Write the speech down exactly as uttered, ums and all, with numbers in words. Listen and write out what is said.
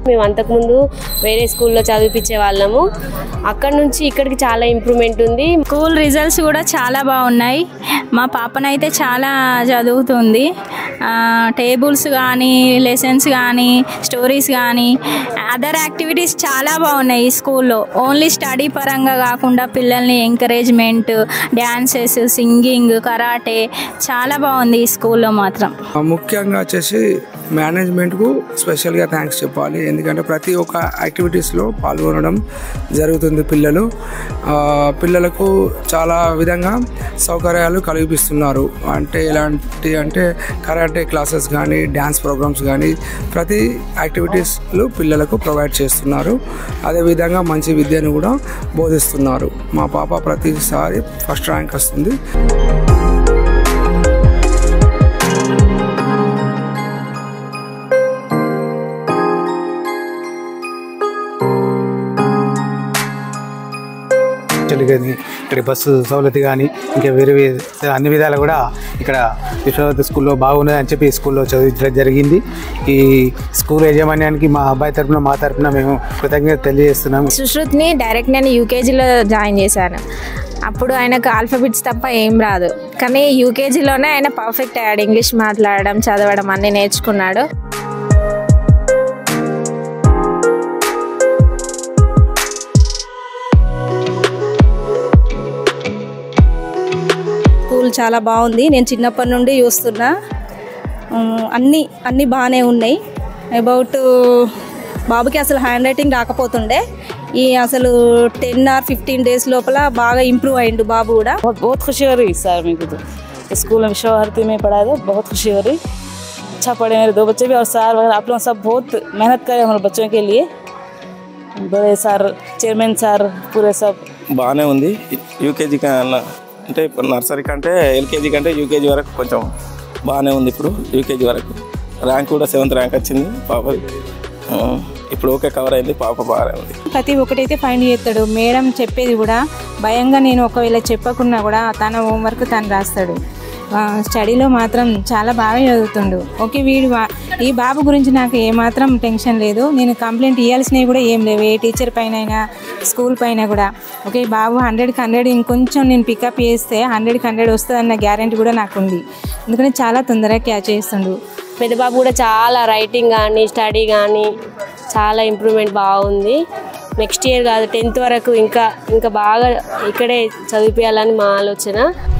మేము అంతకుముందు వేరే స్కూల్లో చదివిపించే వాళ్ళము. అక్కడ నుంచి ఇక్కడికి చాలా ఇంప్రూవ్మెంట్ ఉంది. స్కూల్ రిజల్ట్స్ కూడా చాలా బాగున్నాయి. మా పాపనైతే చాలా చదువుతుంది. టేబుల్స్ కానీ, లెసన్స్ కానీ, స్టోరీస్ కానీ, అదర్ యాక్టివిటీస్ చాలా బాగున్నాయి ఈ స్కూల్లో. ఓన్లీ స్టడీ పరంగా కాకుండా పిల్లల్ని ఎంకరేజ్మెంట్, డ్యాన్సెస్, సింగింగ్, కరాటే చాలా బాగుంది ఈ స్కూల్లో మాత్రం. ముఖ్యంగా వచ్చేసి మేనేజ్మెంట్కు స్పెషల్గా థ్యాంక్స్ చెప్పాలి. ఎందుకంటే ప్రతి ఒక్క యాక్టివిటీస్లో పాల్గొనడం జరుగుతుంది. పిల్లలు పిల్లలకు చాలా విధంగా సౌకర్యాలు కలిగిస్తున్నారు. అంటే ఎలాంటి అంటే కరాటే క్లాసెస్ కానీ, డ్యాన్స్ ప్రోగ్రామ్స్ కానీ ప్రతి యాక్టివిటీస్లు పిల్లలకు ప్రొవైడ్ చేస్తున్నారు. అదేవిధంగా మంచి విద్యను కూడా బోధిస్తున్నారు. మా పాప ప్రతిసారి ఫస్ట్ ర్యాంక్ వస్తుంది. కానీ ఇక్కడ బస్సు సౌలతి కానీ ఇంకా వేరే అన్ని విధాలు కూడా ఇక్కడ విశ్వనాథ స్కూల్లో బాగున్నది అని చెప్పి ఈ స్కూల్లో చదివించడం జరిగింది. ఈ స్కూల్ యాజమాన్యానికి మా అబ్బాయి తరఫున మా తరఫున మేము కృతజ్ఞత తెలియజేస్తున్నాము. సుశ్రుత్ని డైరెక్ట్ నేను యూకేజీలో జాయిన్ చేశాను. అప్పుడు ఆయనకు ఆల్ఫాబెట్స్ తప్ప ఏం రాదు, కానీ యూకేజీలోనే ఆయన పర్ఫెక్ట్ అయ్యాడు. ఇంగ్లీష్ మాట్లాడడం, చదవడం అన్నీ నేర్చుకున్నాడు. స్కూల్ చాలా బాగుంది. నేను చిన్నప్పటి నుండి చూస్తున్నా. అన్నీ అన్నీ బాగానే ఉన్నాయి. అబౌట్ బాబుకి అసలు హ్యాండ్ రైటింగ్ రాకపోతుండే, ఈ అసలు టెన్ ఆర్ ఫిఫ్టీన్ డేస్ లోపల బాగా ఇంప్रूव అయ్యిండు బాబు కూడా. बहुत खुशी हो रही सर मेरे को तो स्कूल में विश्व भारती में पढ़ाया था. बहुत खुशी हो रही. अच्छा पढ़े मेरे दो बच्चे भी और सर वगैरह आप लोग सब बहुत मेहनत करे हमारे बच्चों के लिए. बड़े सर, चेयरमैन सर पूरे सब బాగానే ఉంది. యూకేజీ అంటే నర్సరీ కంటే ఎల్కేజీ కంటే యూకేజీ వరకు కొంచెం బాగానే ఉంది. ఇప్పుడు యూకేజీ వరకు ర్యాంక్ కూడా సెవెంత్ ర్యాంక్ వచ్చింది పాప. ఇప్పుడు ఓకే కవర్ అయింది. పాప బాగానే ఉంది. ప్రతి ఒక్కటైతే ఫైండ్ చేస్తాడు. మేడం చెప్పేది కూడా భయంగా నేను ఒకవేళ చెప్పకున్నా కూడా తన హోంవర్క్ తను రాస్తాడు. స్టడీలో మాత్రం చాలా బాగా చదువుతుండు. ఓకే వీడు ఈ బాబు గురించి నాకు ఏమాత్రం టెన్షన్ లేదు. నేను కంప్లైంట్ ఇవ్వాల్సినవి కూడా ఏం లేవు, ఏ టీచర్ పైన అయినా స్కూల్ పైన కూడా. ఓకే బాబు హండ్రెడ్కి హండ్రెడ్ ఇంకొంచెం నేను పికప్ చేస్తే హండ్రెడ్కి హండ్రెడ్ వస్తుందన్న గ్యారెంటీ కూడా నాకు ఉంది. ఎందుకంటే చాలా తొందరగా క్యాచ్ చేస్తుండు. పెద్ద బాబు కూడా చాలా రైటింగ్ కానీ, స్టడీ కానీ చాలా ఇంప్రూవ్మెంట్ బాగుంది. నెక్స్ట్ ఇయర్ కాదు టెన్త్ వరకు ఇంకా ఇంకా బాగా ఇక్కడే చదివించాలని మా ఆలోచన.